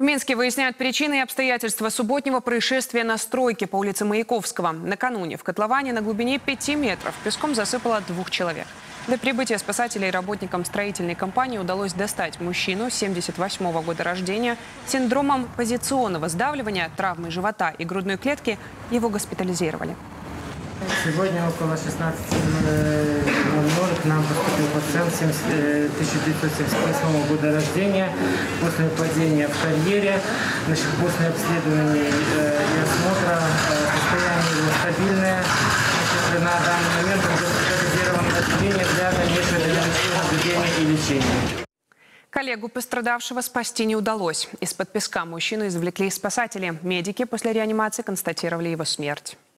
В Минске выясняют причины и обстоятельства субботнего происшествия на стройке по улице Маяковского. Накануне в котловане на глубине 5 метров песком засыпало 2 человек. До прибытия спасателей работникам строительной компании удалось достать мужчину 78-го года рождения с синдромом позиционного сдавливания, травмой живота и грудной клетки. Его госпитализировали. Сегодня около 16:00 к нам поступил пациент 1978 года рождения после падения в карьере. После обследования и осмотра состояние его стабильное. На данный момент он госпитализирован в отделение для дальнейшего наблюдения и лечения. Коллегу пострадавшего спасти не удалось. Из-под песка мужчину извлекли спасатели. Медики после реанимации констатировали его смерть.